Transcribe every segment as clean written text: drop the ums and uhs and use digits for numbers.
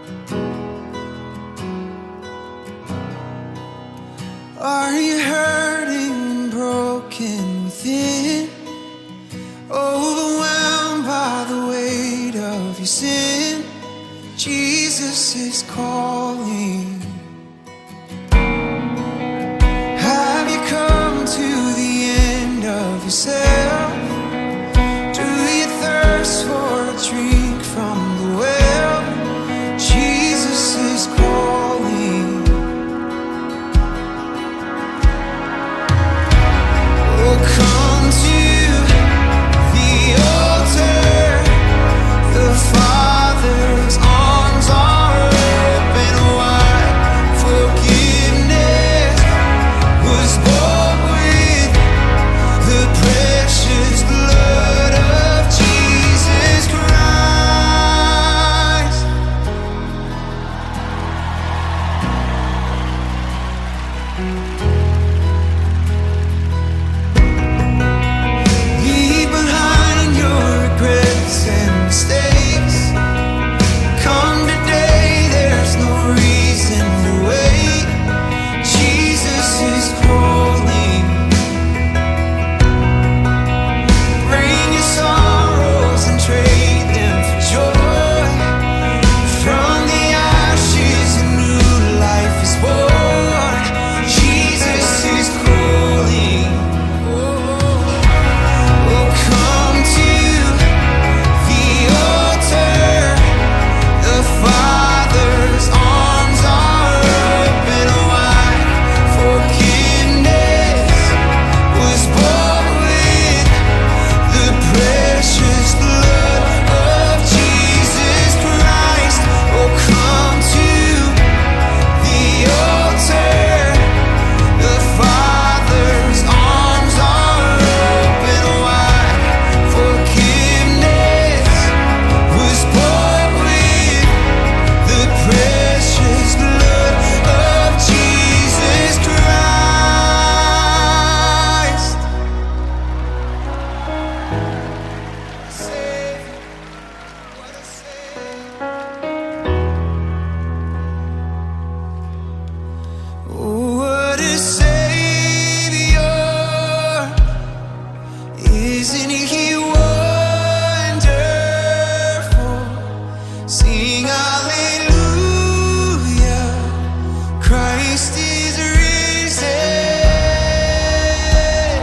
Are you hurting and broken within? Overwhelmed by the weight of your sin? Jesus is calling. Have you come to the end of yourself? Do you thirst for a drink from the well? Jesus is calling. Oh, come to the altar. The Father's arms are open wide. Forgiveness was bought with the precious blood of Jesus Christ. Leave behind your regrets and mistakes. Come today, there's no reason to wait. Jesus is calling. Bring your sorrows and trade them for joy. From the ashes a new life is born. Jesus is calling. Oh, come to the altar. The Father's arms are open wide. Forgiveness was bought with the precious blood of Jesus Christ. Oh, come to the altar. The Father's arms are open wide. Forgiveness was bought with the precious blood of Jesus Christ. Savior, what a Savior. Oh, what a Savior. Isn't He wonderful? Sing hallelujah. Christ is risen.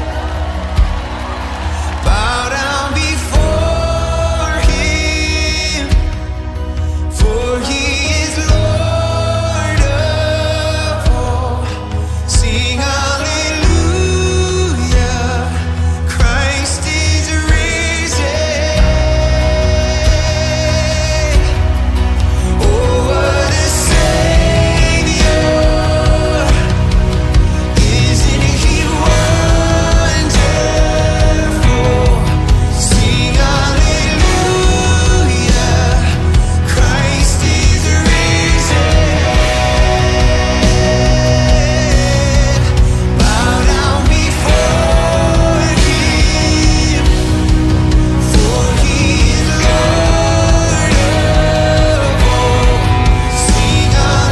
Bow down before Him, for He is Lord of all. Sing hallelujah. Christ is risen. Oh, what a Savior. Isn't He wonderful? Sing hallelujah. Christ is risen. Bow down before Him, for He is Lord of all. Sing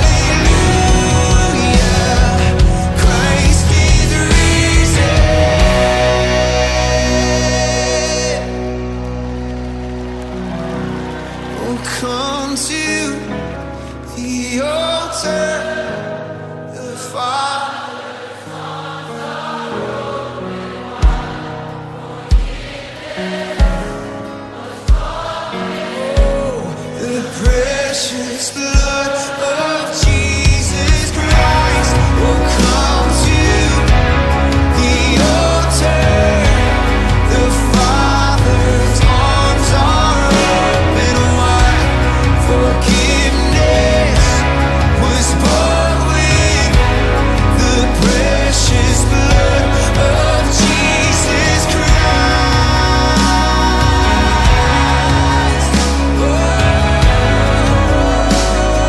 hallelujah. Christ is risen. Oh, come to the altar. The Father. The precious blood of Jesus Christ. Oh, come to the altar. The Father's arms are open wide. Forgiveness was bought with the precious blood of Jesus Christ. Oh,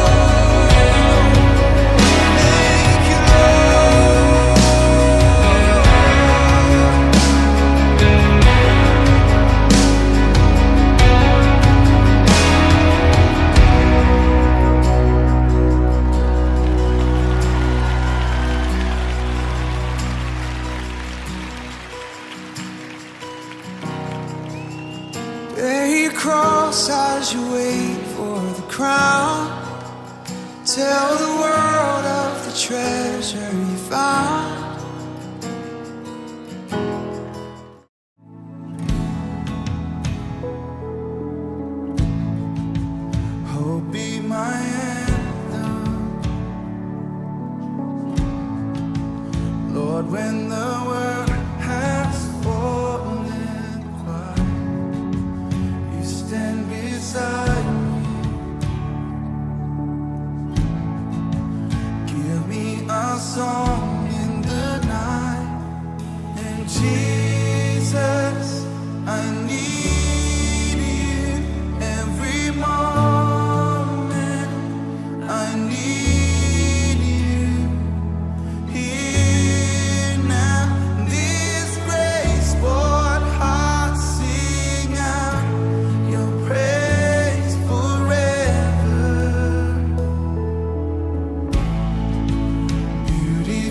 crown. Tell the world of the treasure you found. Hope be my anthem, Lord, when the world has fallen quiet, you stand beside me. Give me a song in the night, and Jesus, I need you every moment. I need you here now. This grace, Lord, heart sing out your praise forever. Beauty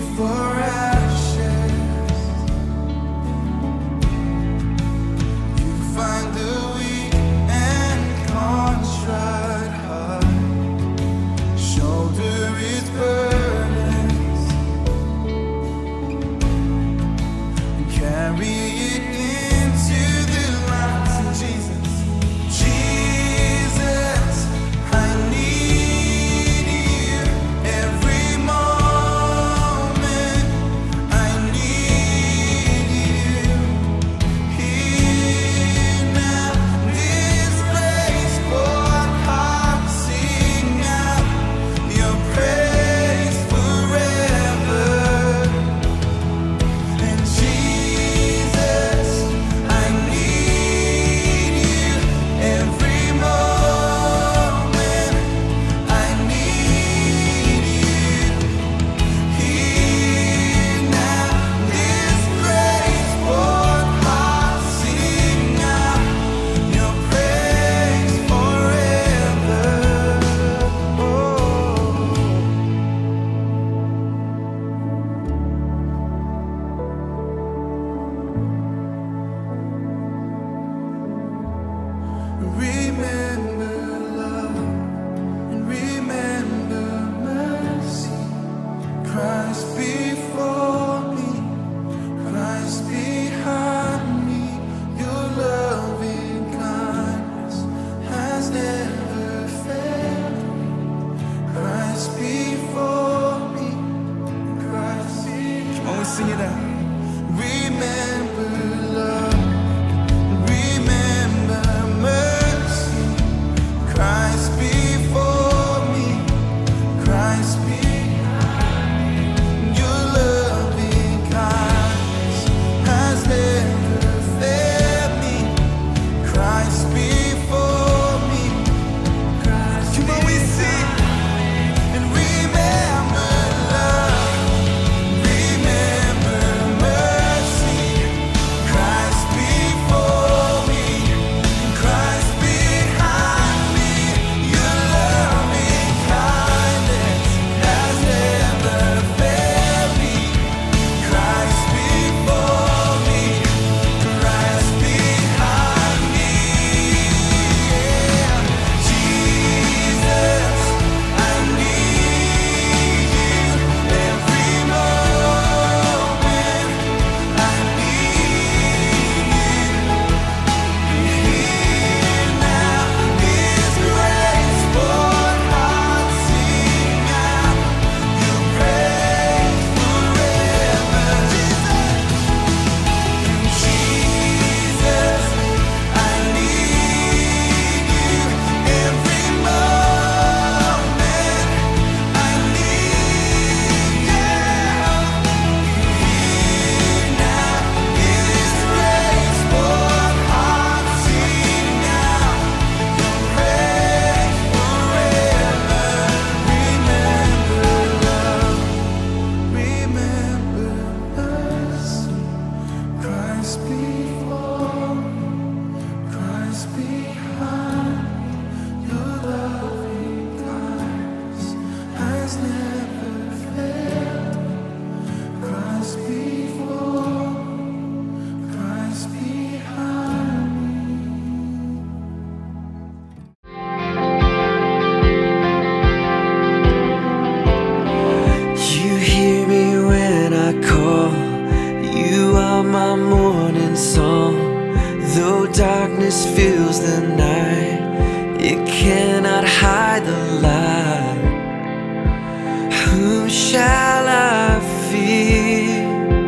darkness fills the night, it cannot hide the light. Whom shall I fear?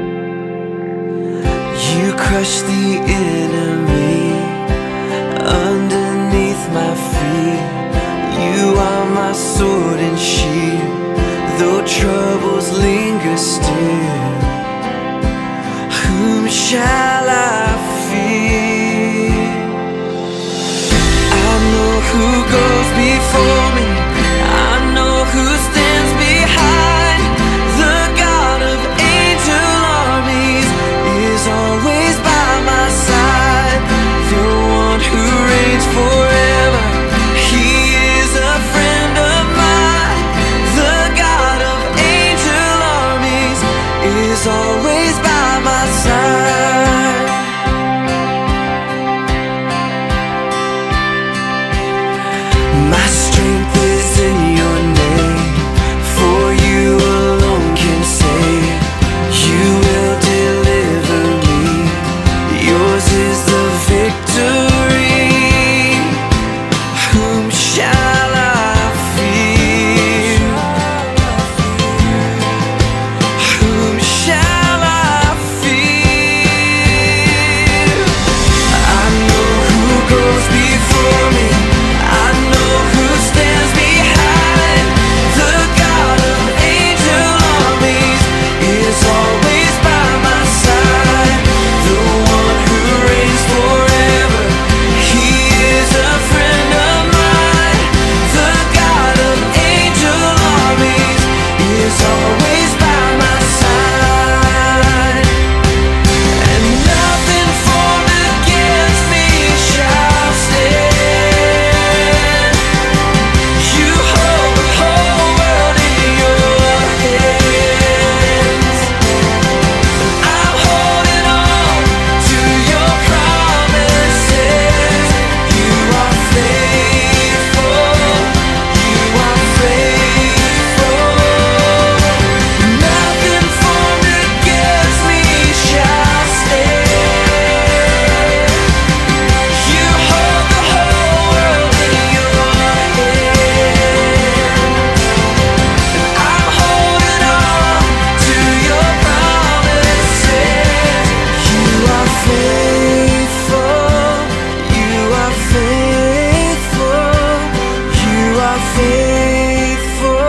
You crush the enemy underneath my feet. You are my sword and shield, though troubles linger still. Whom shall I fear? I know who goes before me, I know who stands behind. The God of angel armies is always by my side. The one who reigns forever, he is a friend of mine. The God of angel armies is always by my side. My strength is in your name, for you alone can save. You will deliver me, yours is the victory. Whom shall I fear? Whom shall I fear? I know who goes before me, I know who stands behind. The God of angel armies is always by my side. The one who reigns forever, he is a friend of mine. The God of angel armies is always by my side. And nothing formed against me shall stand. You hold the whole world in your hands. I'm holding on to your promises. You are faithful, you are faithful. Nothing formed against me shall stand. You hold the whole world in your hands. I'm holding on to your promises. You are faithful, you are faithful, you are faithful.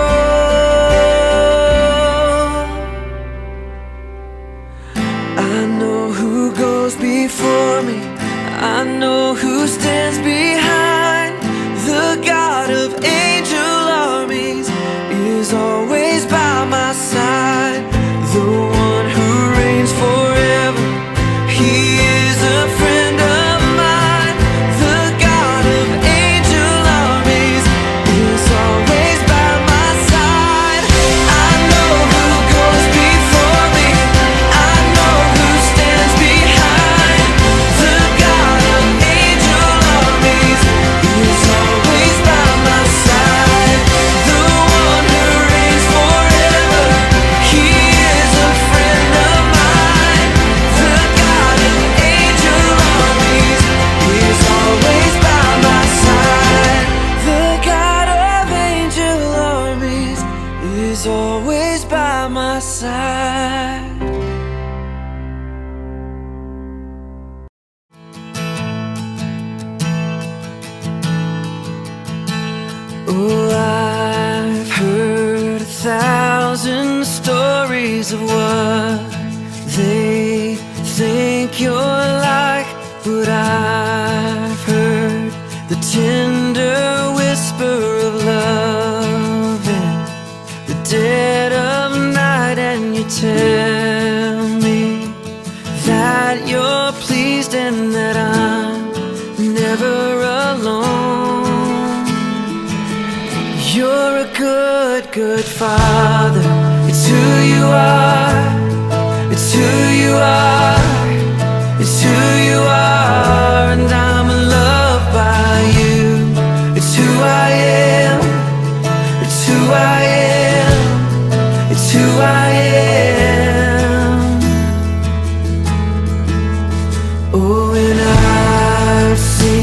I know who goes before me, I know who stands behind. The God of angel armies is always by my side. The one who reigns forever, he is a friend of mine. The God of angel armies is always by my side. I know who goes before me, I know who stands behind. The God of angel armies is always by my side. The one who reigns forever, he is a friend of mine. The God of angel armies is always by my side. The God of angel armies is always by my side. Oh, I've heard 1,000 stories of what they think you're like, but I've heard the tender whisper of love in the dead of night, and you tell me that you're pleased and that I'm never alone. You're a good, good father. It's who you are, it's who you are, it's who you are, and I'm loved by you. It's who I am, it's who I am, it's who I am. Oh, and I've seen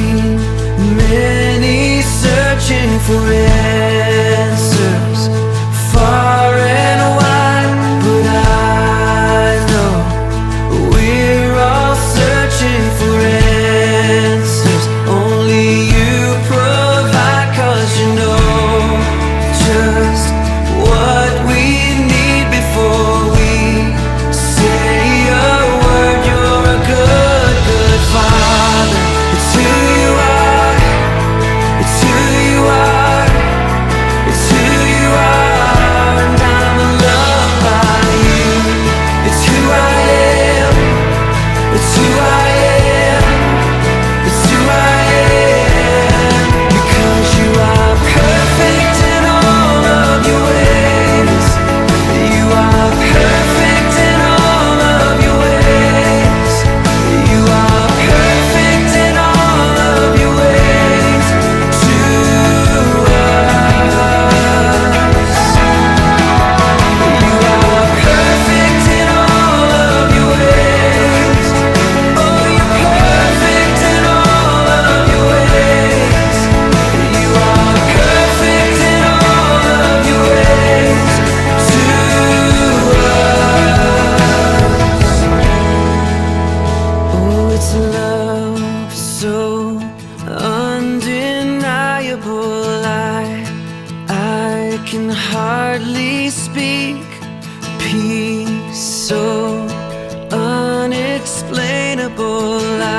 can hardly speak. Peace so unexplainable.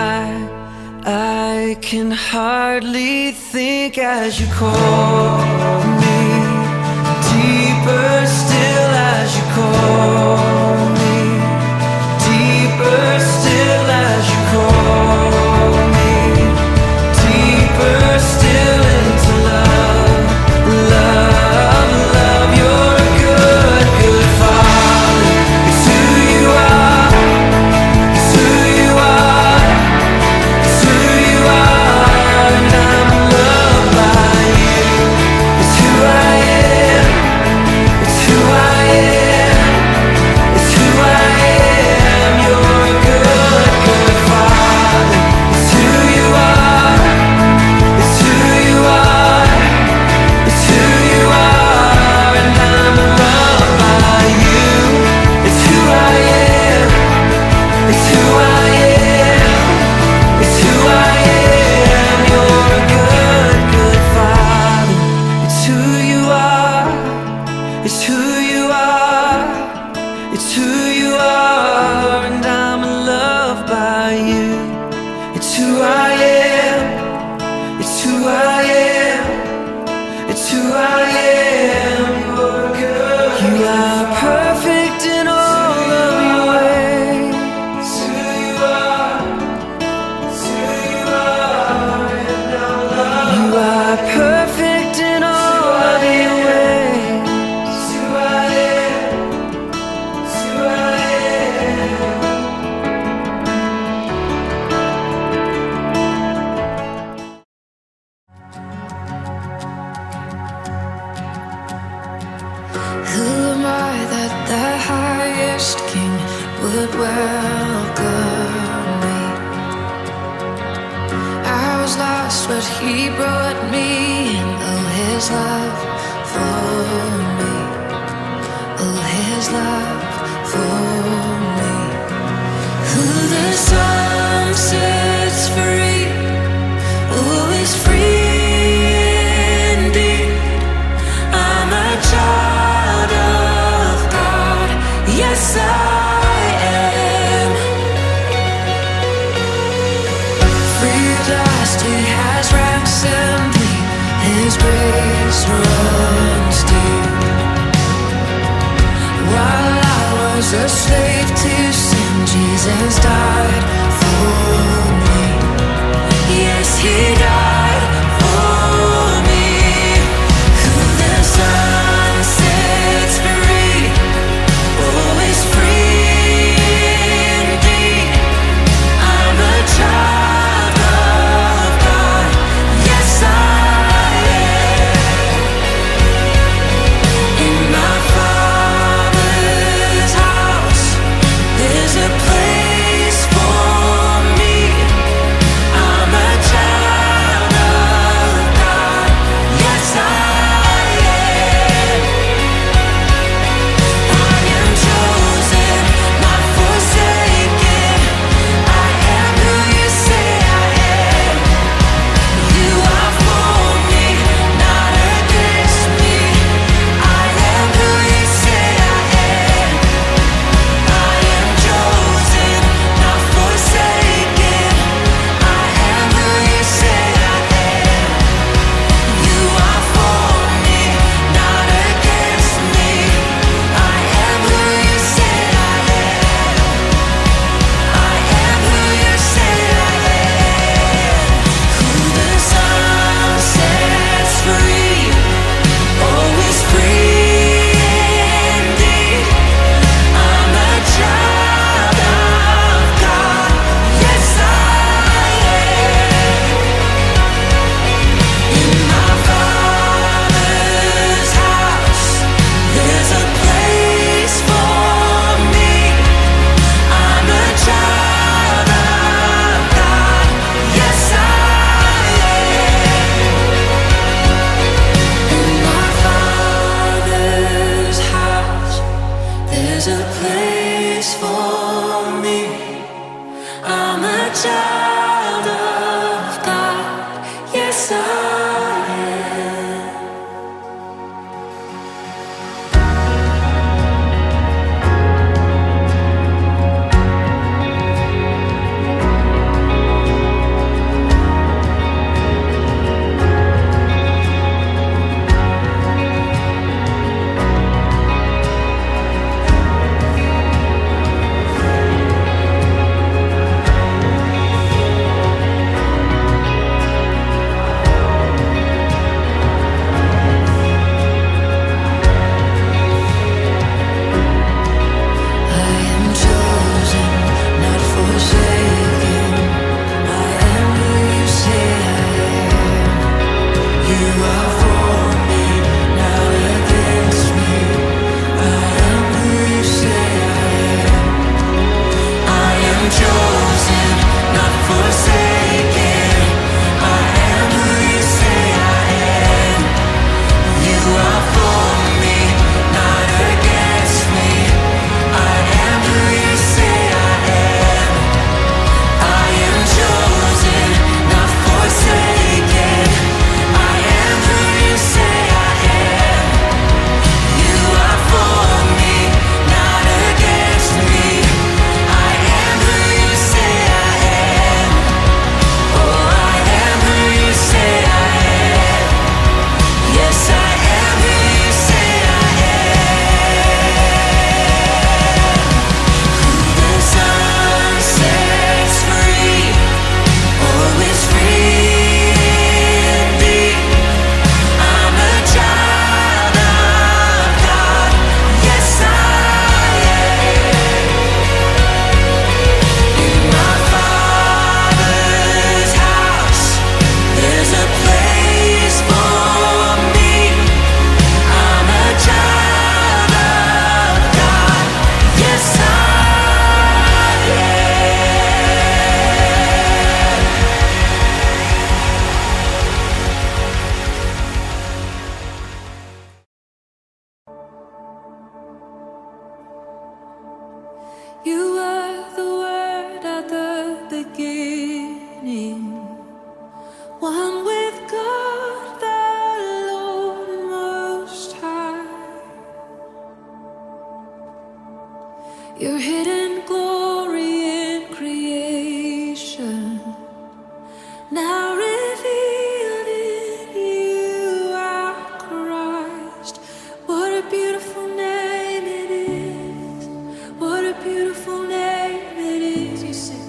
I can hardly think as you call me. Deeper still as you call me. Deeper still as you call me. Deeper still into love. Love, love, you're a good, good Father. It's who you are. It's who you are. It's who you are. And I'm loved by you. It's who I am. It's who I am. It's who I am. You're a good, good Father. It's who you are. It's who you are. It's who you are. And I'm loved by you. It's who I am. It's who I am. It's who I am. You're a good, good Father. It's who you are. It's who you are. It's who you are. And I'm loved by you. It's who I am. It's who I am. It's who I am. You're good. You are perfect in all of your ways. It's who you are. It's who you are. And I'm loved. You are perfect in all of your ways. It's who I am. It's who I am. Who am I that the highest king would welcome me? I was lost, but he brought me in. Oh, his love for me. Oh, his love for me. Who the sun sets free, oh, is free indeed. I'm a child of God, yes I am. Free at last, he has ransomed me. His grace runs deep. While I was a slave to sin, Jesus died for me. Yes, he died for me. Who the sun sets free, oh, is free indeed. I'm a child of God, yes I am. In my Father's house, there's a place your hidden glory in creation, now revealed in you, our Christ. What a beautiful name it is. What a beautiful name it is. You sing.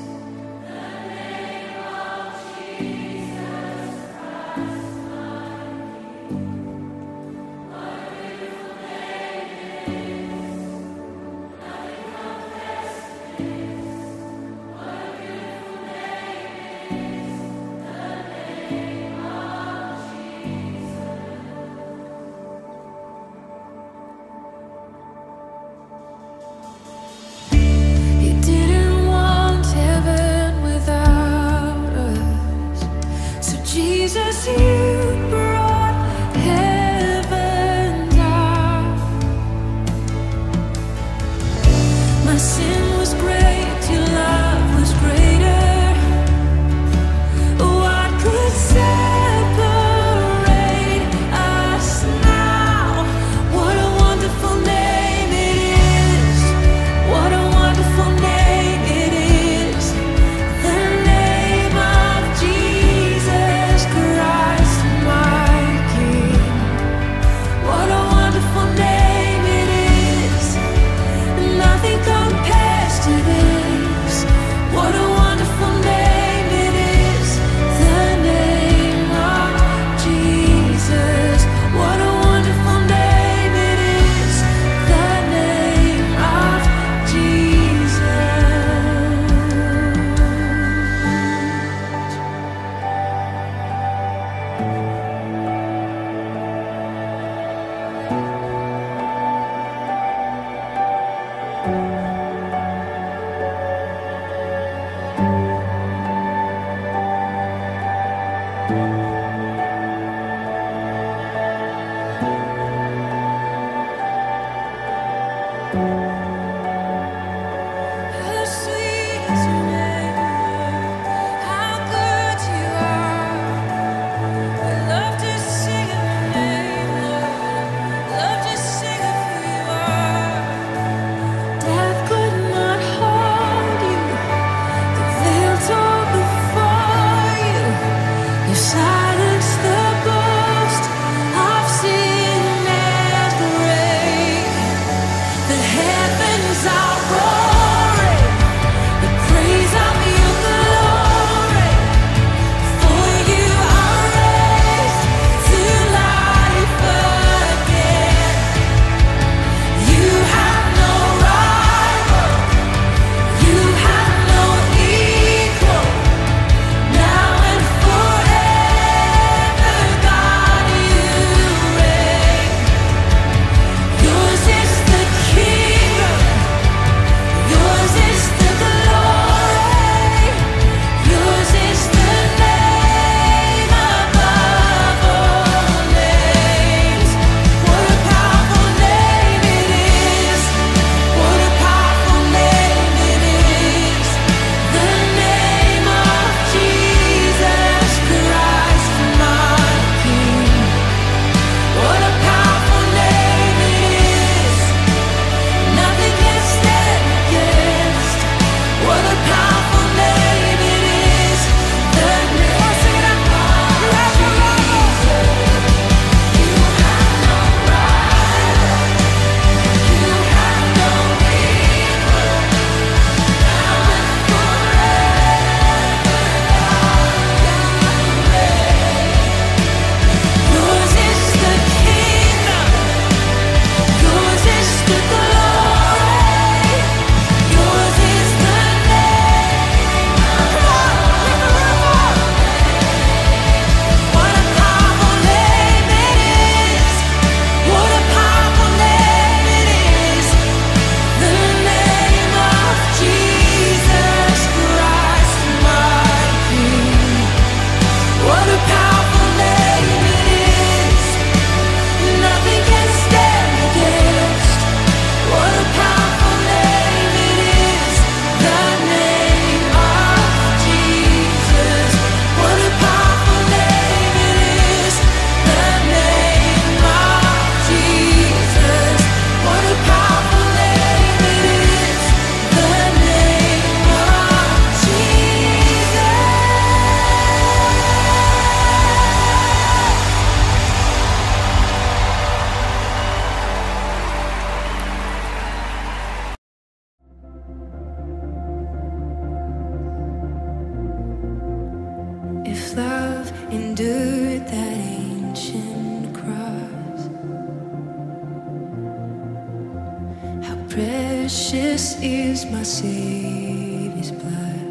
Precious is my Savior's blood.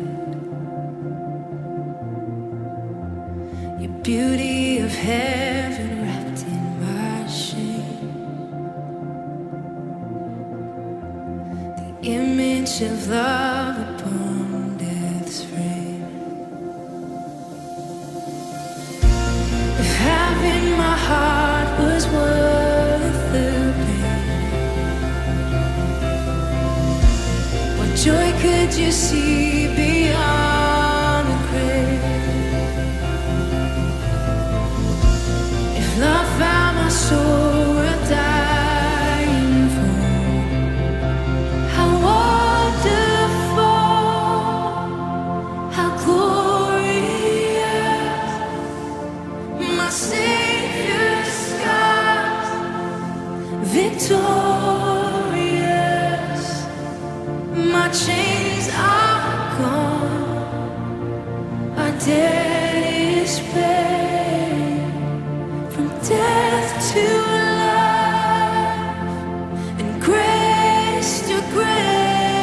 Your beauty of heaven wrapped in my shame. The image of love upon death's frame. If having my heart was worth the pain, what joy could you see beyond the grave? If love found my soul worth dying for, how wonderful, how glorious, my Savior's scars, victorious, my chains are gone, our debt is paid, from death to life, and grace to grace.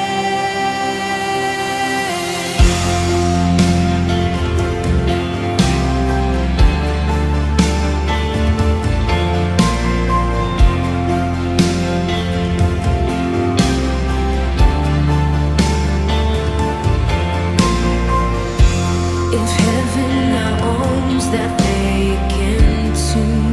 If heaven now owns that vacant tomb,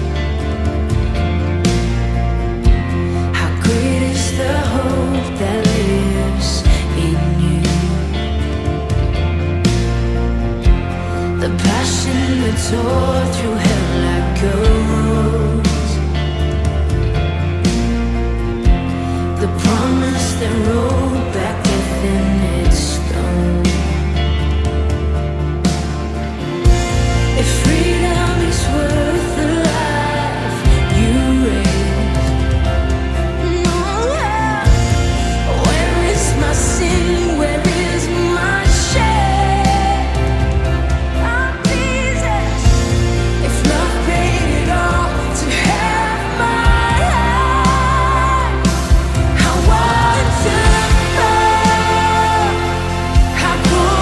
how great is the hope that lives in you? The passion that tore through hell like gold, the promise that rolled back death in its stone. If freedom is worth the life you raised, where is my sin? Where is my shame? Oh, Jesus, if love paid it all to have my life, how wonderful, how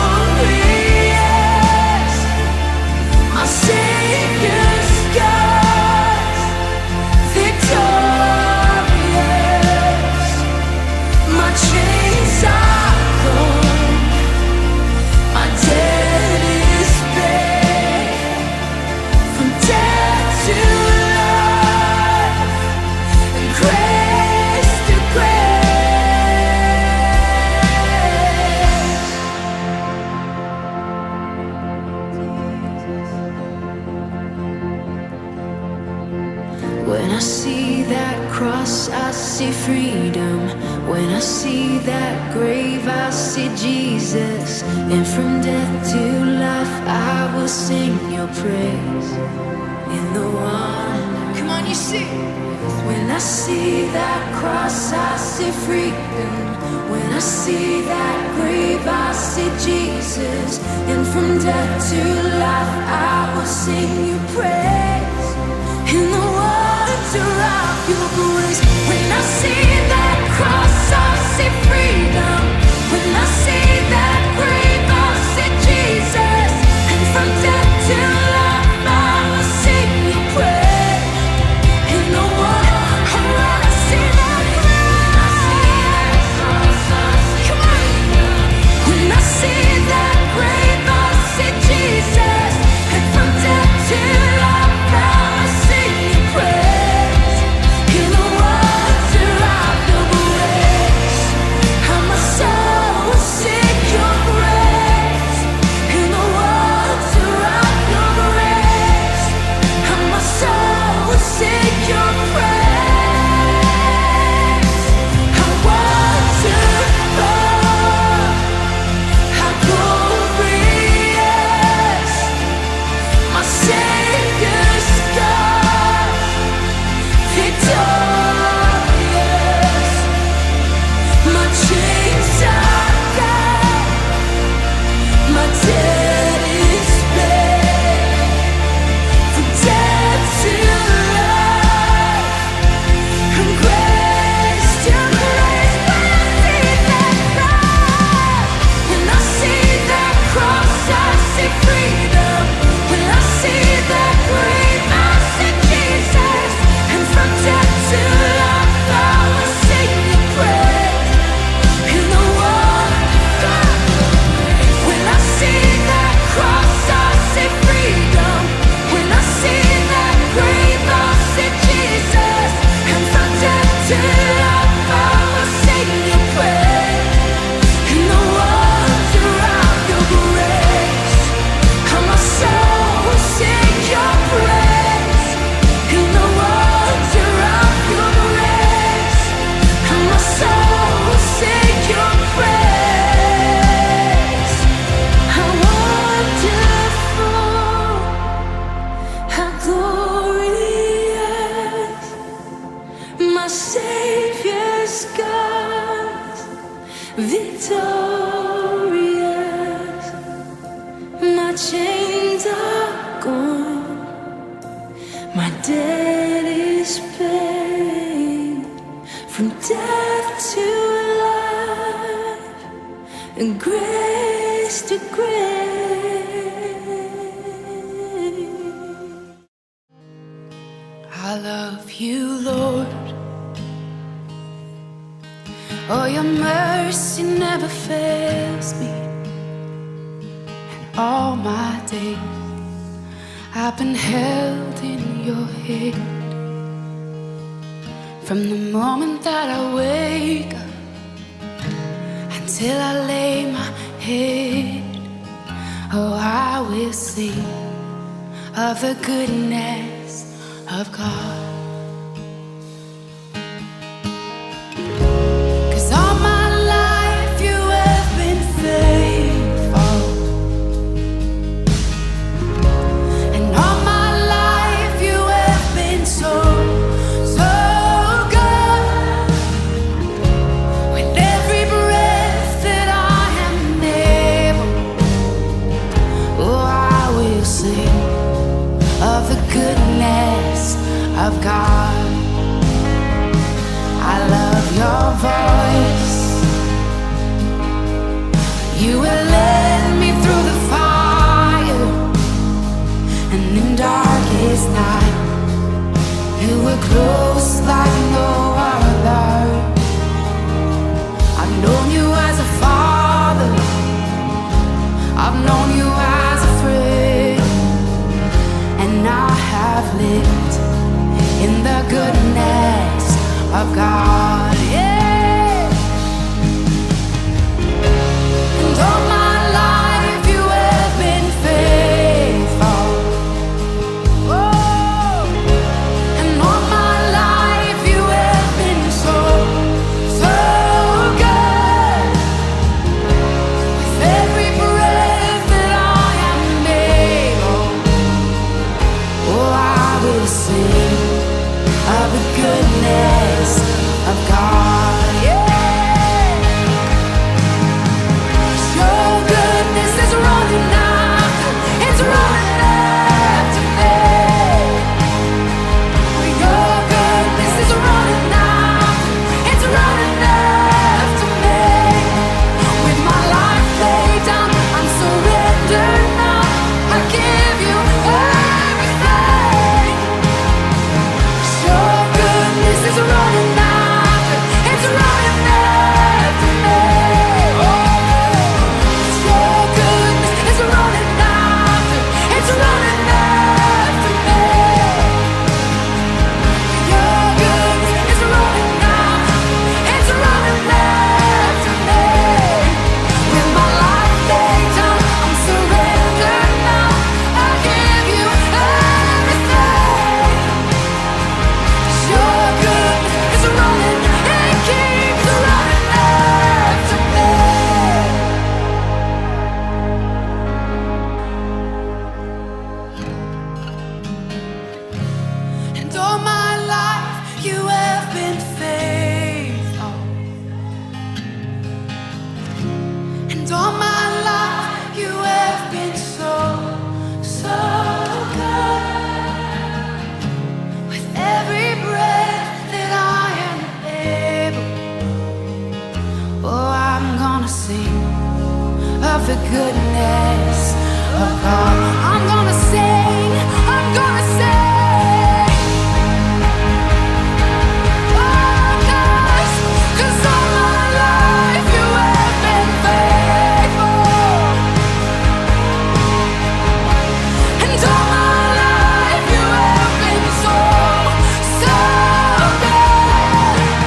glorious, my Savior's scars, victorious, my chains are gone, my debt is paid, from death to life, and grace to When I see that cross, I see freedom. When I see that grave, I see Jesus. And from death to life, I will sing your praise. In the one, come on, you sing. When I see that cross, I see freedom. When I see that grave, I see Jesus. And from death to life, I will sing your praise. In the wonder of your grace. When I see that cross, I see freedom. When I see that grave, I see Jesus. And from death to life, I will sing your praise. In the wonder, when I see that cross, come on. When I see that grave, I see Jesus. And from death to life, I will sing your praise. Till I found my saving praise in the wonder of your grace. And my soul will sing your praise in the wonder of your grace. And my soul will sing your praise. How wonderful, how glorious, my Savior's God, victorious. My chains are gone, my debt is paid. From death to life, and grace to grace. I love you, Lord. Oh, your mercy never fails me. And all my days I've been held in your hand. From the moment that I wake up until I lay my head, oh, I will sing of the goodness of God. 'Cause all my life you have been faithful, and all my life you have been so, so good. With every breath that I am able, oh, I will sing of the goodness of God. I love your voice. You will lead me through the fire, and in darkest night you were close like no other. I've known you as a father, I've known you as a friend, and I have lived in the goodness of God, yeah. And all my life you have been faithful. Oh, and all my life you have been so, so good. With every breath that I am able, oh, I will sing of the goodness of God, yeah. 'Cause your goodness is running after, it's running after me. Your goodness is running after, it's running after me. With my life laid down, I'm surrendered now. I give you everything. 'Cause your goodness is running after, it's running after me. Oh, 'cause your goodness is running after, it's running after me. Your goodness is running after, it's running after me. With my life laid down, I'm surrendered now. I give you everything. 'Cause your goodness is running, it keeps running after me. And all my life you have been faithful, and all my life you have been so, so good. With every breath that I am able, oh, I'm gonna sing of the goodness of God. I'm gonna sing, I'm gonna sing. Oh, 'cause all my life you have been faithful, and all my life you have been so, so good.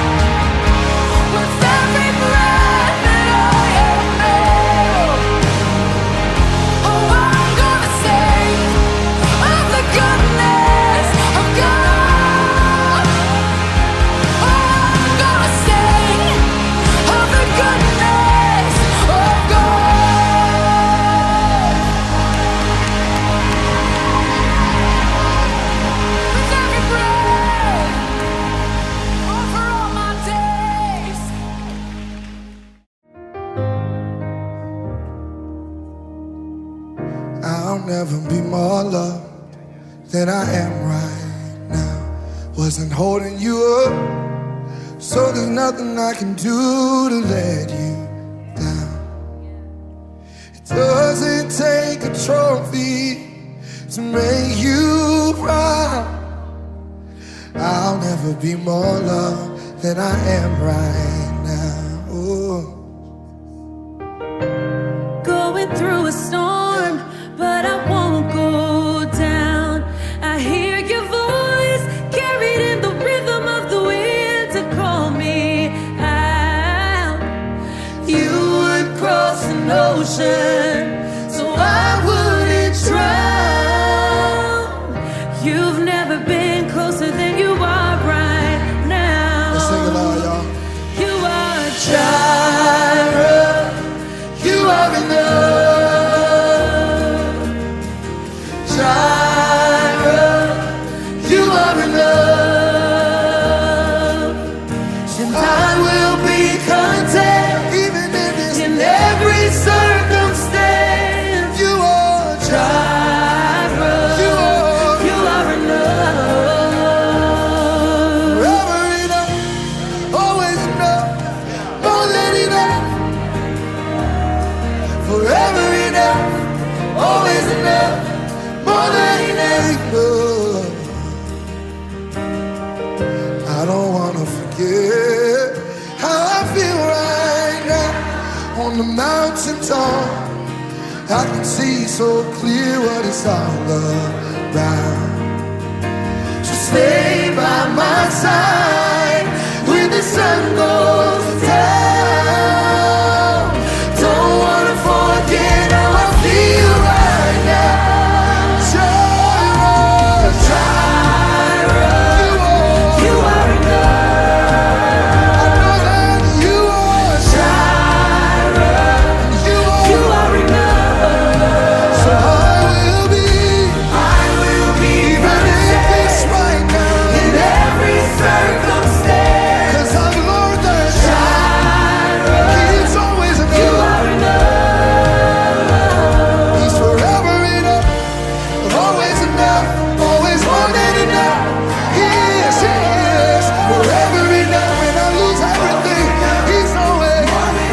never be more loved than I am right now. Wasn't holding you up, so there's nothing I can do to let you down. It doesn't take a trophy to make you proud. I'll never be more loved than I am right now. Ooh. Going through a storm, but I won't go down. I hear your voice carried in the rhythm of the wind to call me out. You would cross an ocean so I wouldn't drown. You've never been closer than you are right now. Let's sing it loud, y'all. You are Jireh. You are enough. Jireh, you are enough. And I will be content even in every circumstance. You are Jireh, you are enough. forever enough, always enough, more than enough. Forever enough, always enough, more than enough. I don't wanna forget how I feel right now on the mountaintop. I can see so clear what it's all about. So stay by my side when the sun goes down. Don't wanna forget how I feel right now. Jireh, Jireh, you are enough. I know that you are Jireh, you you are. are enough. So I will be even in this right now. in every circumstance. 'Cause I've learned that Jireh, He's always you enough. are enough. He's forever enough, always enough, always more than enough. He is forever enough. When I lose everything, He's always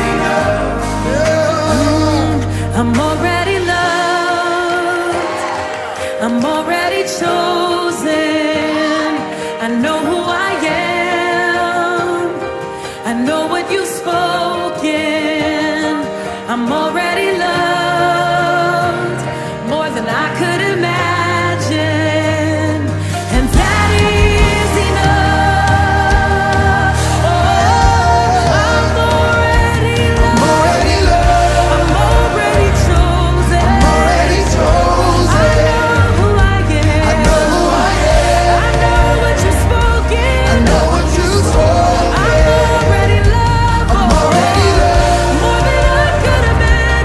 yeah. I'm already loved. I'm already chosen. I know who I am. I know what you've spoken. I'm already loved more than I could imagine. And that is enough. Oh, I'm already loved. Already loved, I'm already chosen. already I chosen. know who I am. I know who I am. I know what you've spoken. I know what you told me. I'm already loved. I'm already loved. More than I could imagine.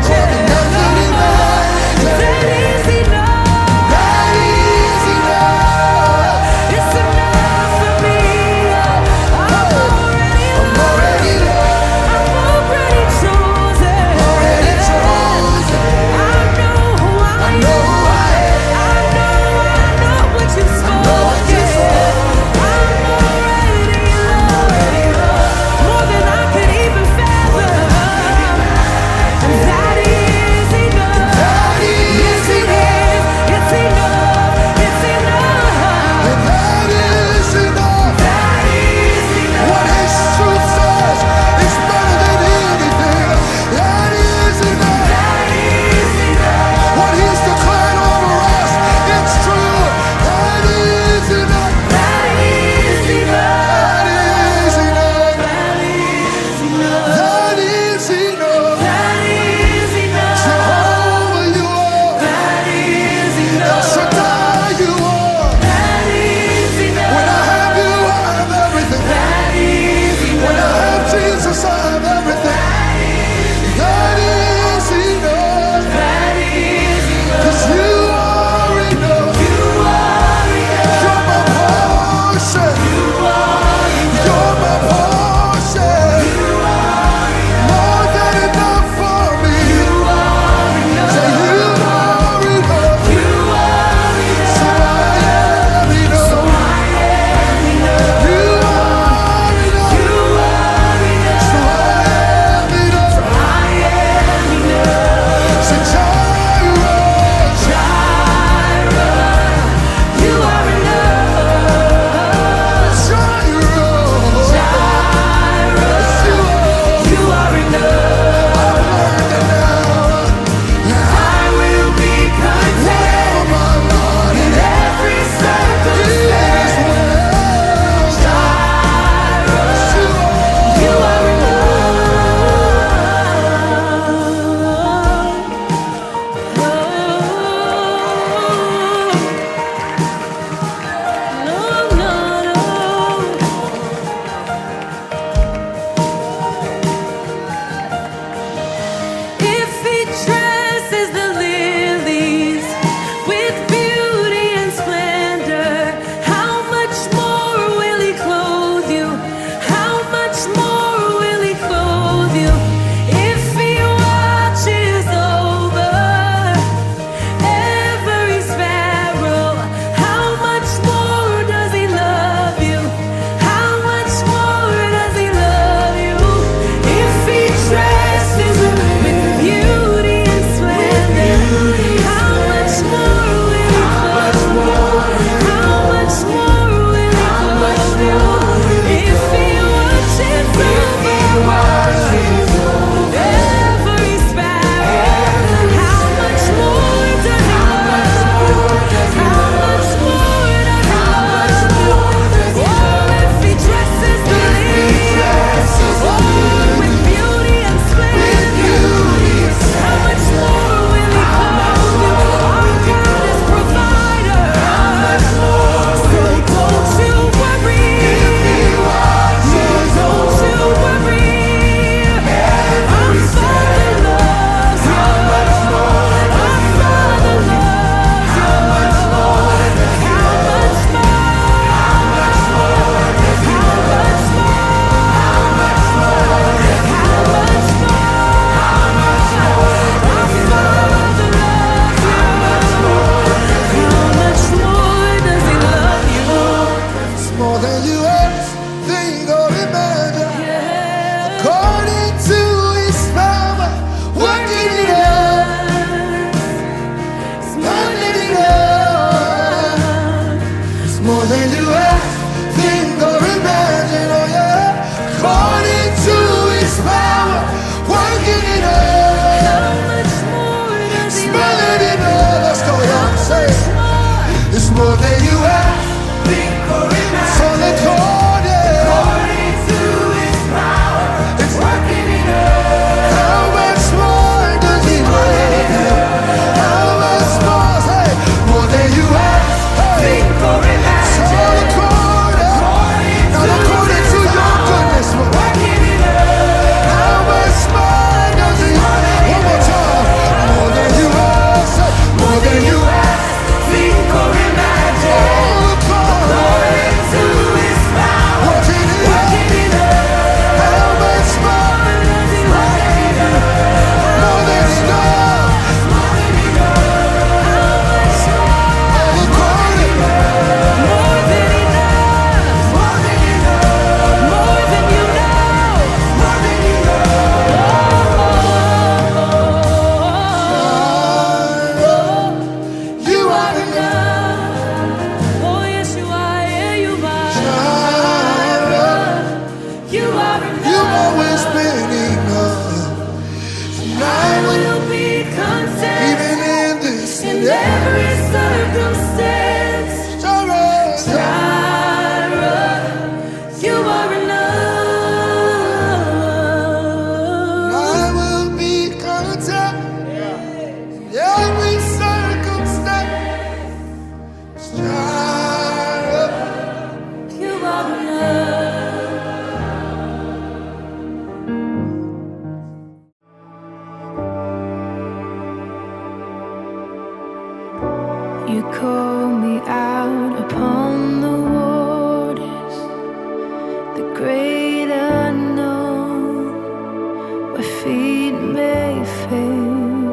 great unknown, where feet may fail,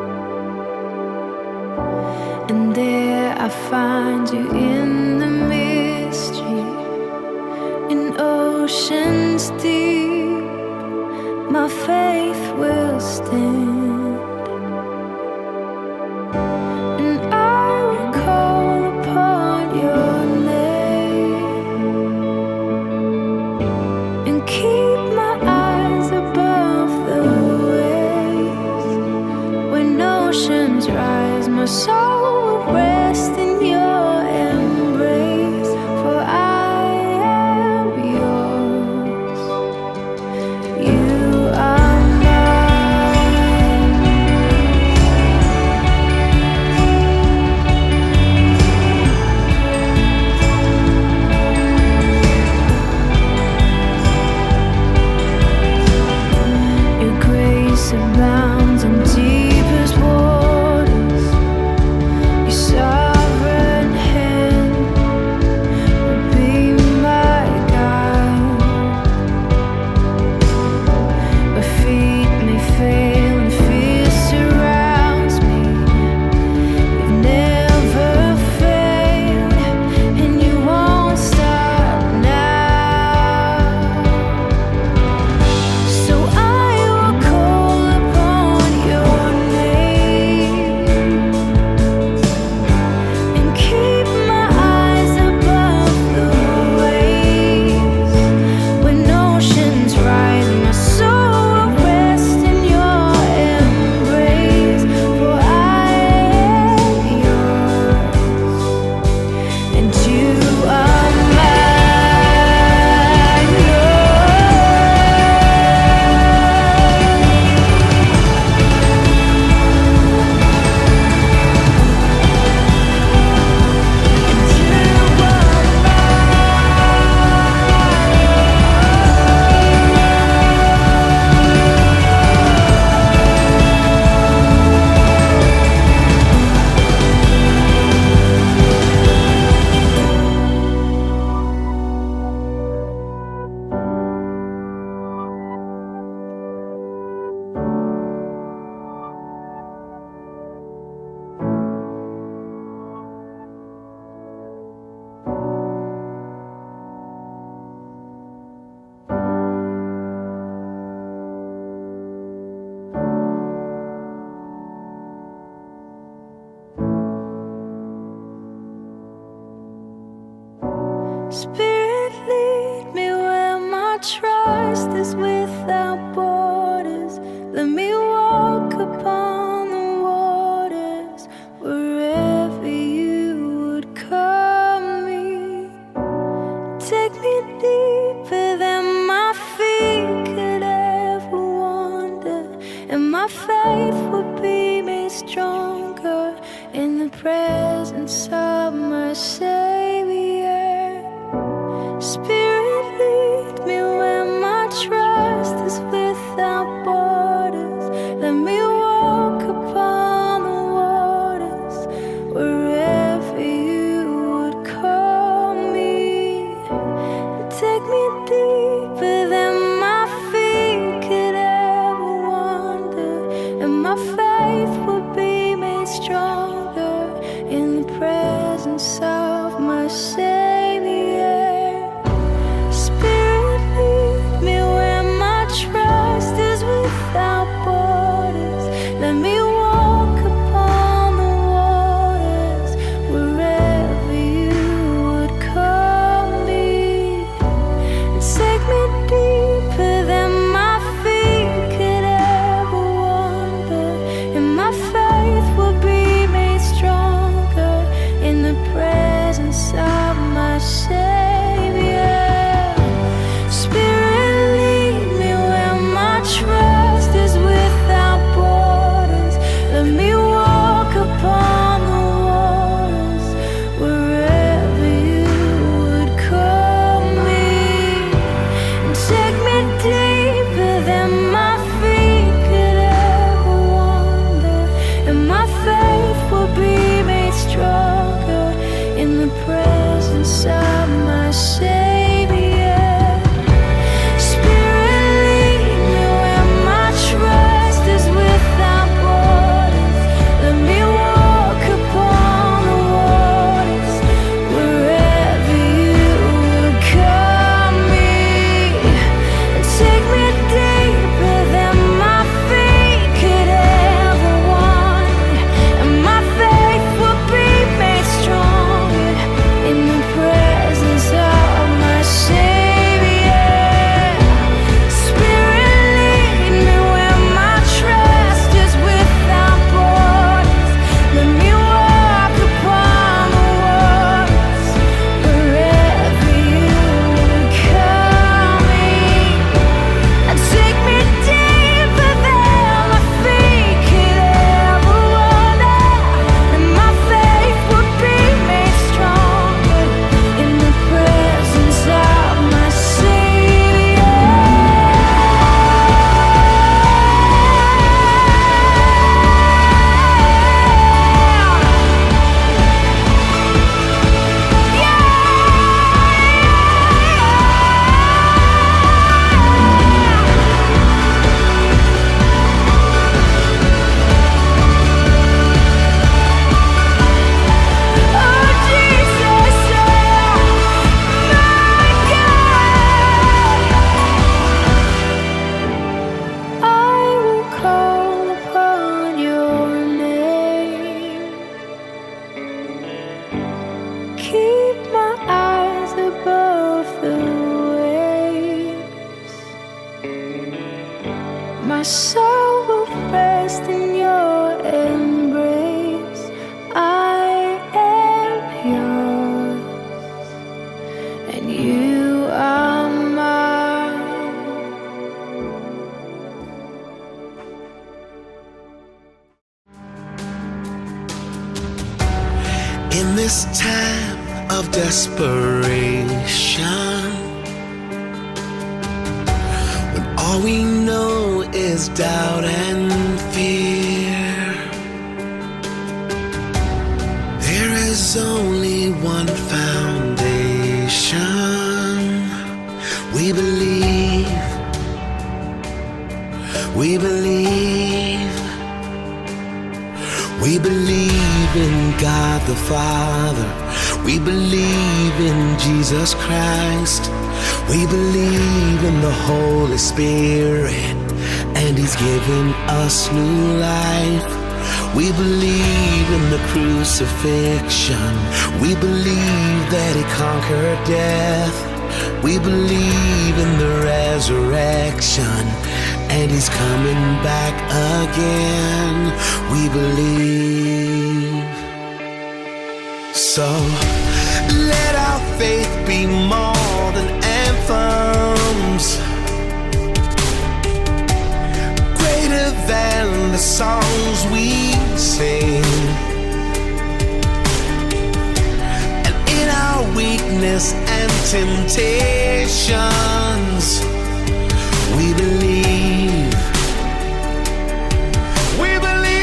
and there I find you in the mystery, in oceans deep. My faith will stand, and I will call upon your name, and keep my eyes above the waves. When oceans rise, my soul will rest in your embrace, for I am yours. You are mine. Your grace abounds in deepest waters. Your sovereign hand will be my guide. My feet may fail and fear surrounds me. You've never failed, and you won't stop now. So I will call upon your name, and keep my eyes above the waves. When oceans rise, my soul will rest in your embrace, for I am yours, and you are mine. Spirit, lead me where my trust is without borders. Let me walk upon the waters wherever you would call me. Take me deeper than my feet could ever wander, and my faith will be made stronger in the presence of my Savior. Spirit, lead me where my trust is without borders. Let me walk upon the waters wherever you would call me. Take me deeper than my feet could ever wander, and my faith will be made stronger in the presence of my Savior. Spirit, lead me where my trust is without borders. Let me walk upon the waters wherever you would call me. Take me deeper My soul will rest in your embrace. I am yours, and you are mine. In this time of desperation, when all we know is doubt and fear, there is only one foundation. We believe, we believe, we believe in God the Father. We believe in Jesus Christ. We believe in the Holy Spirit, and He's given us new life. We believe in the crucifixion. We believe that He conquered death. We believe in the resurrection, and He's coming back again. We believe. So let our faith be more than anthems, greater than the songs we sing. And in our weakness and temptations, we believe. We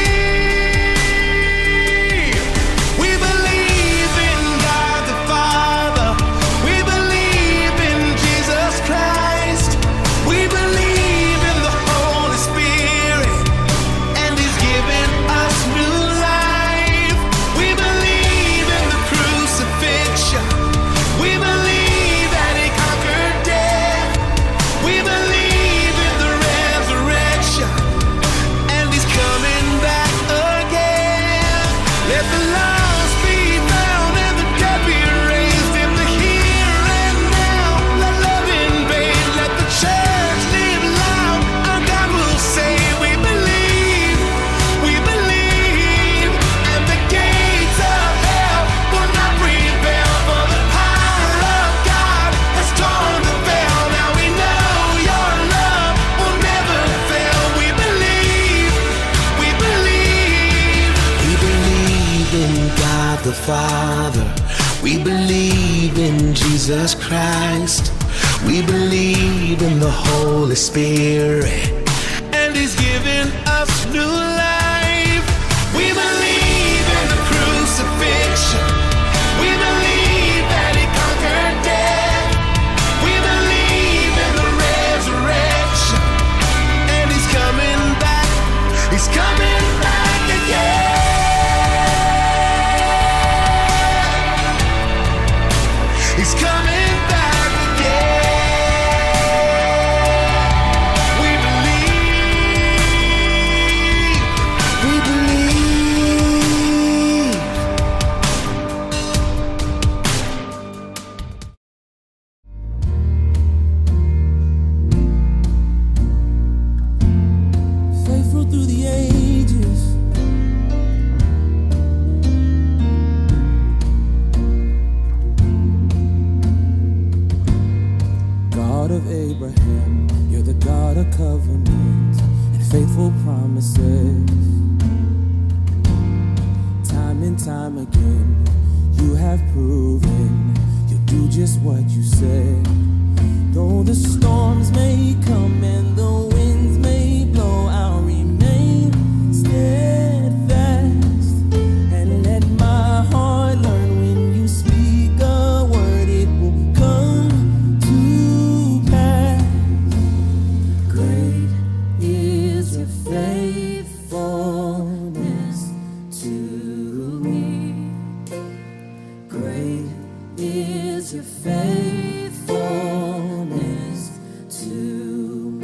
believe. We believe in God the Father. We believe in Jesus Christ. We believe in the Holy Spirit, and He's given us new life. We believe in the crucifixion. We believe that He conquered death. We believe in the resurrection, and He's coming back again. Let the lost be found and the dead be raised in the here and now. Let love invade, let the church live loud. Our God will say, we believe, and the gates of hell will not prevail, for the power of God has torn the veil. Now we know your love will never fail. We believe, we believe. We believe in God the Father. We believe in Jesus Christ. We believe in the Holy Spirit, and He's given us new life. We believe in the crucifixion. We believe that He conquered death. We believe in the resurrection, and He's coming back. He's coming back again. He's coming back again. We believe. We believe. Faithful through the ages, God of Abraham, you're the God of covenant and faithful promises. Time and time again, you have proven you'll do just what you said. Though the storms may come and the winds may blow, I'll remain steadfast and let my heart learn when you speak a word, it will come to pass. Great is your faithfulness to me. Great is your faithfulness to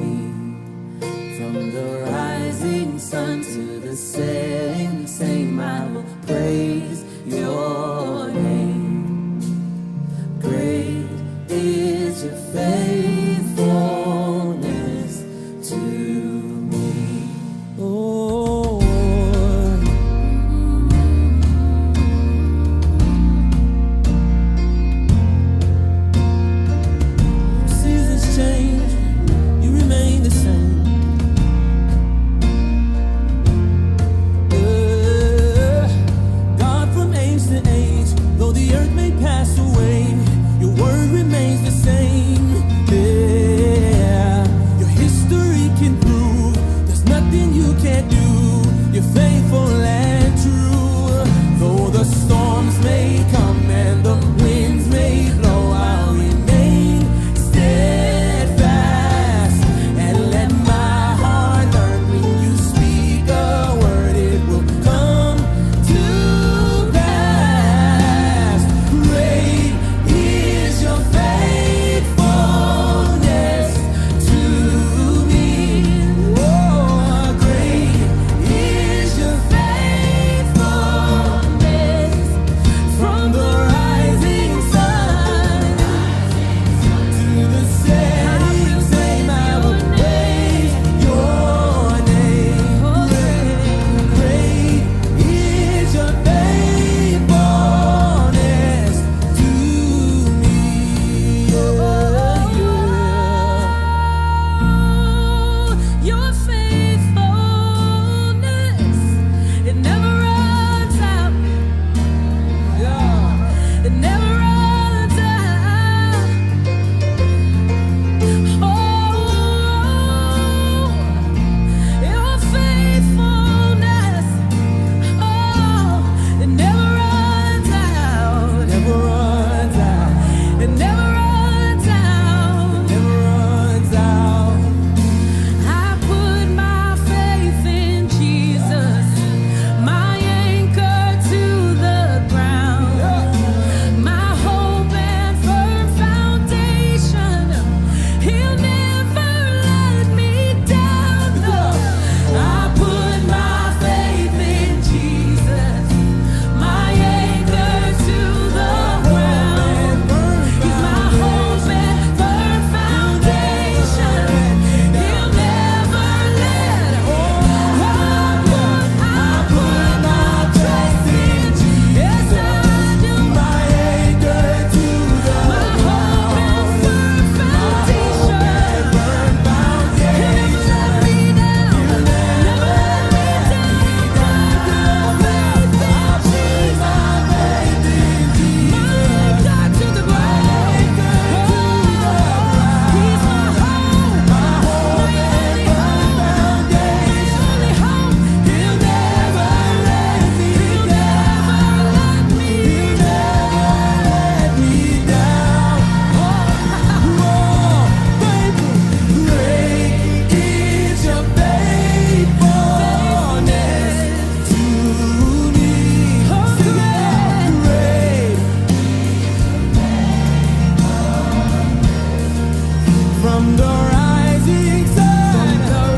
From the rising sun,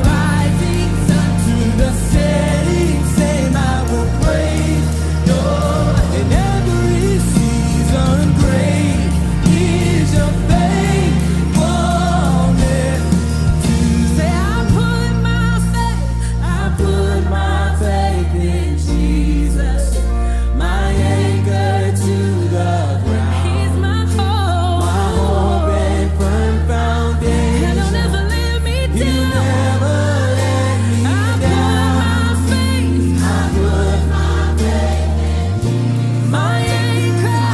to the setting same, I will praise your. In every season, great is your faithfulness. Say, I put my faith in Jesus, my anchor to the ground. He's my hope. My hope and firm foundation. And he'll never let me down. You never let me I down. put my faith, I put my faith my anchor.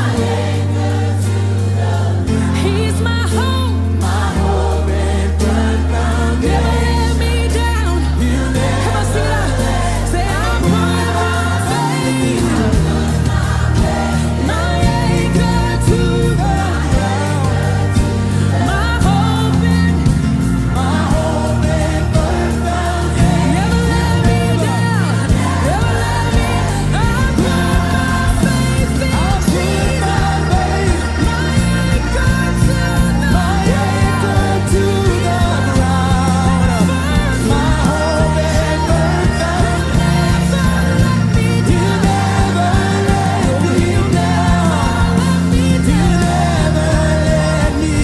He's my hope. my hope and firm Never foundation. let me down. You Come on, sing it out. Say, I put my faith, my anchor to the ground. My hope and my hope and firm foundation. never let me down. Never let me. I put my faith in Jesus, my anchor to the My anchor to the ground. My hope and firm foundation. You never let me down. You never let me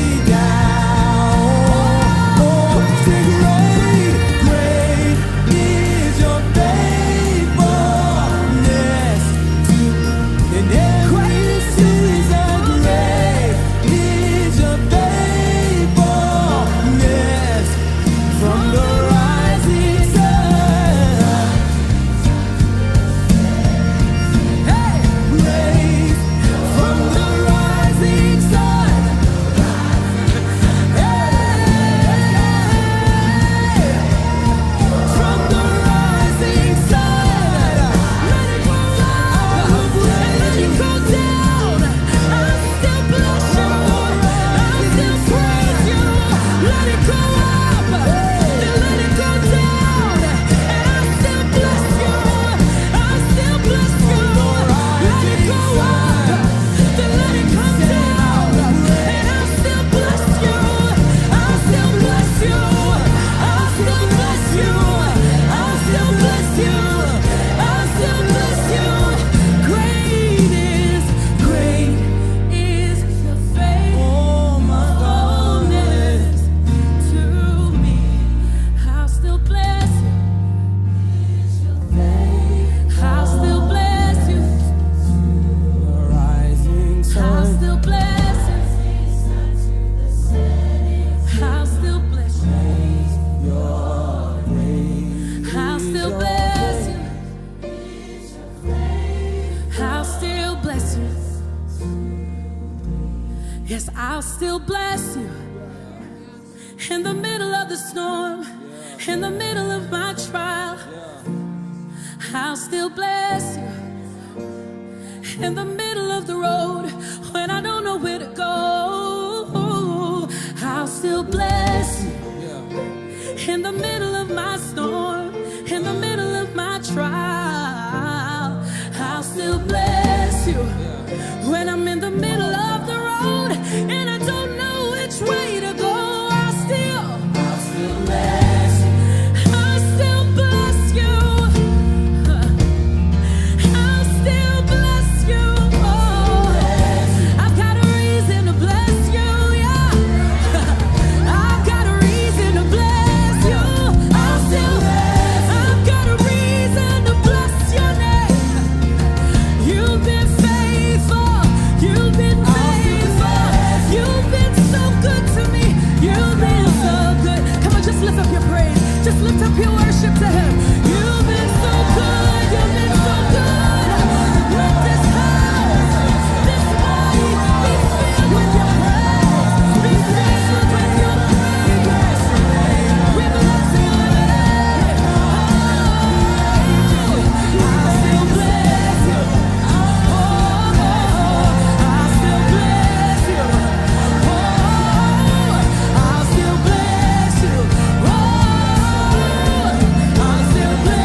down. Oh, sing great is your faithfulness. In every season, great is your faithfulness. From the rising sun, hey, praise from the rising sun, hey, from the rising sun. Let it go up and let it go down. I still bless you. I still praise you. Let it go up and let it go down. And I still bless you. I still bless you. Let it go up then let it come down. And I still bless you. I still bless you. I still bless you. I still bless you. I still bless you. Great is your faithfulness to me. I'll still bless you. I'll still bless you. Rising I'll sun, still bless you. I'll still bless you. I'll still bless you. I'll still bless you. Yes, I'll still bless you. In the middle of the storm, in the middle of my trial, I'll still bless you. In the middle of the road, when I don't know where to go, I'll still bless you. In the middle of my storm, in the middle of my trial, I'll still bless you. When I'm in the middle of the road and I don't know which way to go, I'll still bless you. I'll still bless you. I'll still bless you. Oh, I've got a reason to bless you, yeah. I've got a reason to bless you. I've got a reason to bless your name. You've been faithful. You've been faithful. You've been so good to me. You've been so good. Come on, just lift up your praise. Just lift up your worship to Him. You've been so good. You've been so good. Let this house, this body be filled with your praise. Be filled with your praise. We bless you today. I'll still bless you. I'll still bless you. I'll still bless you. I'll still bless you.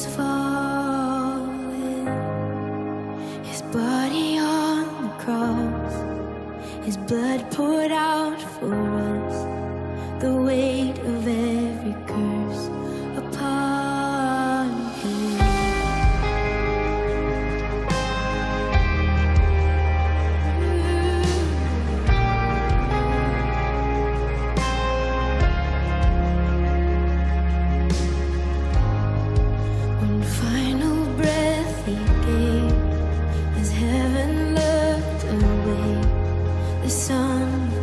was falling, his body on the cross, his blood poured out for us, the weight of every curse upon him. One final breath he gave as heaven looked away. The sun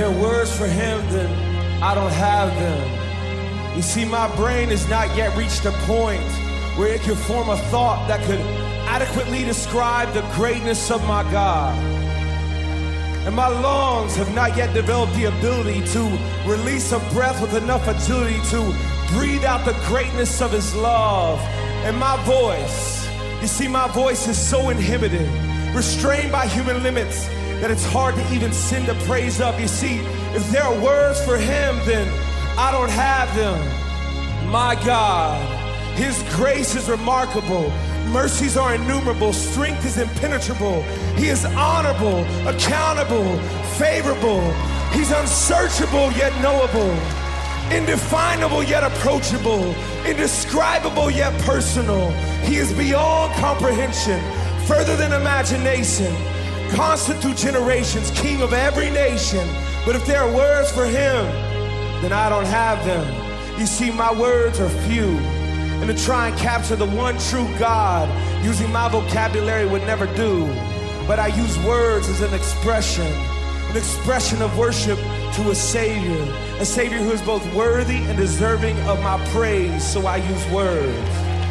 there are words for him, then I don't have them. You see, my brain has not yet reached a point where it could form a thought that could adequately describe the greatness of my God. And my lungs have not yet developed the ability to release a breath with enough agility to breathe out the greatness of his love. And my voice, you see, my voice is so inhibited, restrained by human limits, that it's hard to even send a praise up. You see, if there are words for him, then I don't have them. My God, his grace is remarkable. Mercies are innumerable. Strength is impenetrable. He is honorable, accountable, favorable. He's unsearchable yet knowable. Indefinable yet approachable. Indescribable yet personal. He is beyond comprehension, further than imagination. Constant through generations, king of every nation. But if there are words for him, then I don't have them. You see, my words are few. And to try and capture the one true God using my vocabulary would never do. But I use words as an expression of worship to a Savior who is both worthy and deserving of my praise. So I use words.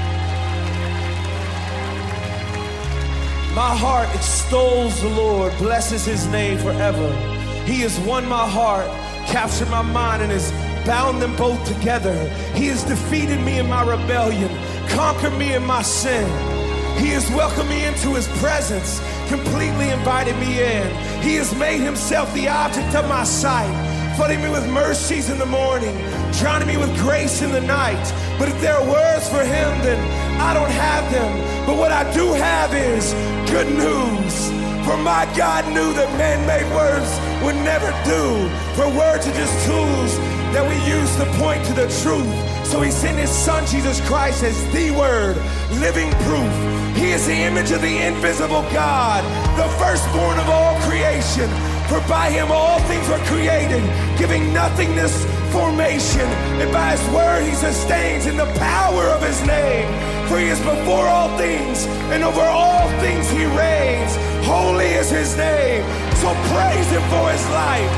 My heart extols the Lord, blesses his name forever. He has won my heart, captured my mind, and has bound them both together. He has defeated me in my rebellion, conquered me in my sin. He has welcomed me into his presence, completely invited me in. He has made himself the object of my sight, flooding me with mercies in the morning, drowning me with grace in the night. But if there are words for him, then I don't have them. But what I do have is good news. For my God knew that man-made words would never do. For words are just tools that we use to point to the truth. So he sent his son Jesus Christ as the word, living proof. He is the image of the invisible God, the firstborn of all creation. For by him all things were created, giving nothingness formation. And by his word he sustains in the power of his name. For he is before all things, and over all things he reigns. Holy is his name, so praise him for his life.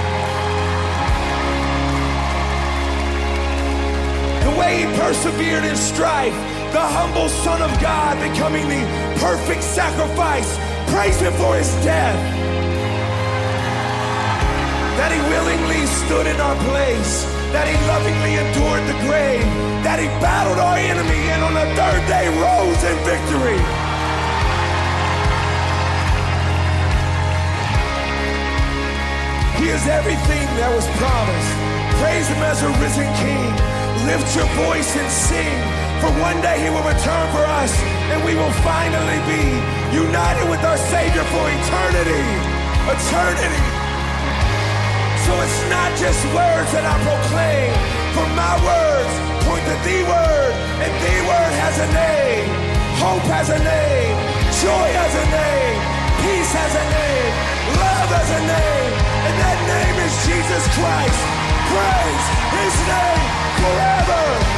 The way he persevered in strife, the humble Son of God becoming the perfect sacrifice. Praise him for his death. That he willingly stood in our place, that he lovingly endured the grave, that he battled our enemy and on the third day rose in victory. He is everything that was promised. Praise him as a risen king. Lift your voice and sing, for one day he will return for us and we will finally be united with our Savior for eternity. Eternity. So it's not just words that I proclaim, for my words point to the word, and the word has a name. Hope has a name. Joy has a name. Peace has a name. Love has a name. And that name is Jesus Christ. Praise his name forever.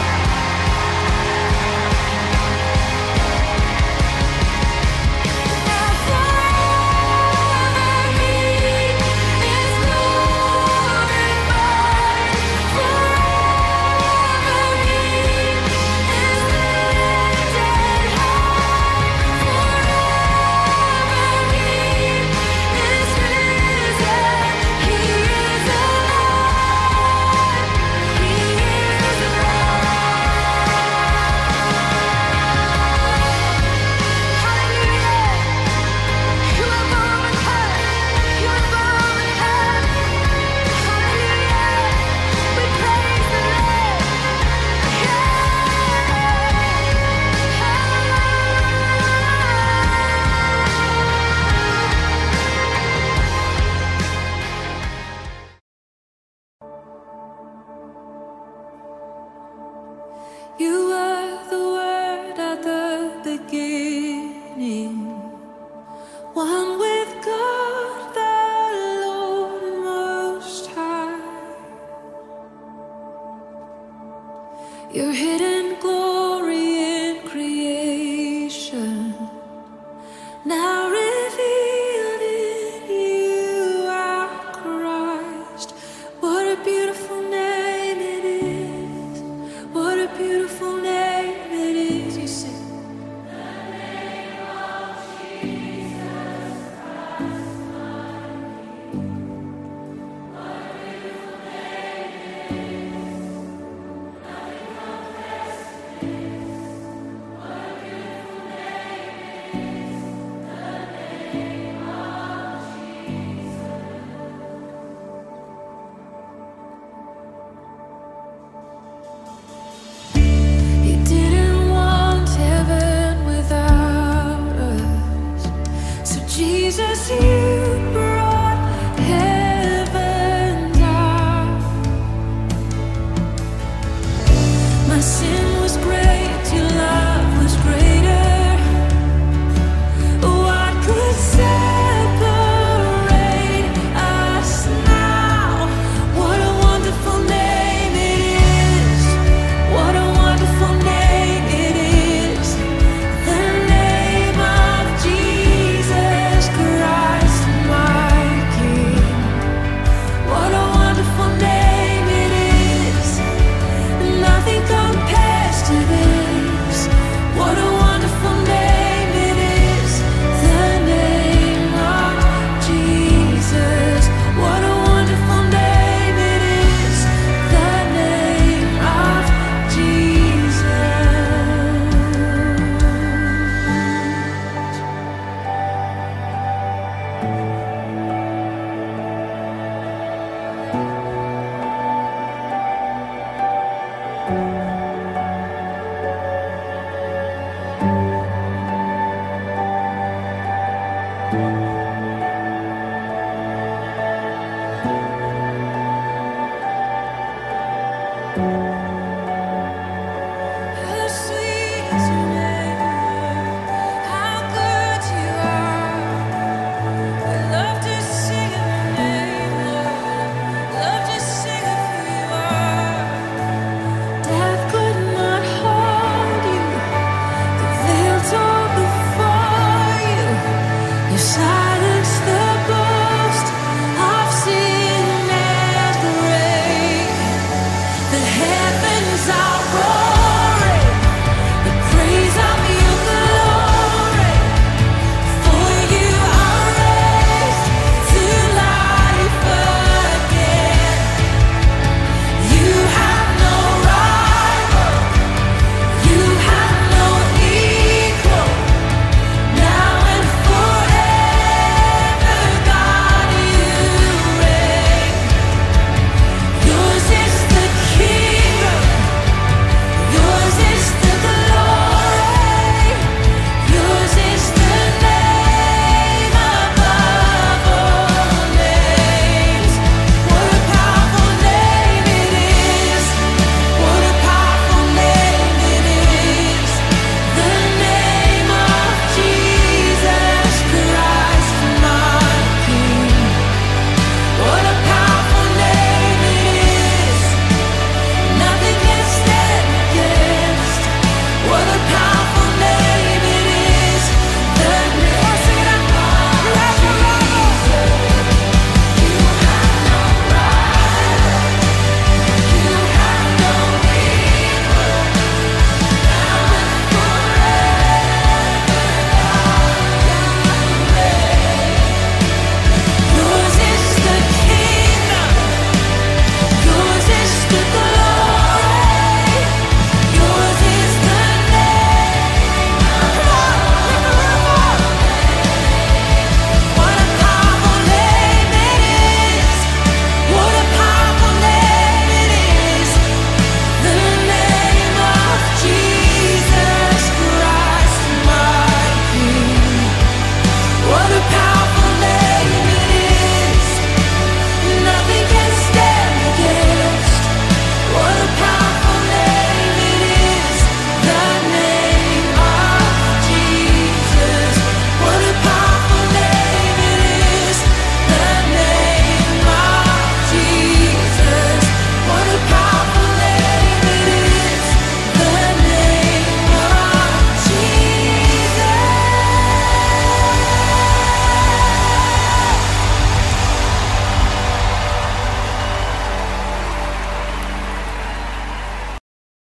You were the word at the beginning, one with God the Lord Most High. Your hidden glory in creation, now revealed in you, our Christ. beautiful name it is, you sing. You didn't want heaven without us, so Jesus, you brought heaven down. My sin was great, your love was greater. What could separate us now? What a wonderful name it is. What a wonderful name it is. The name of Jesus Christ, my King. What a wonderful name it is. Nothing compares to this. What a wonderful name it is. The name of Jesus. What a wonderful name it is. The name of Jesus.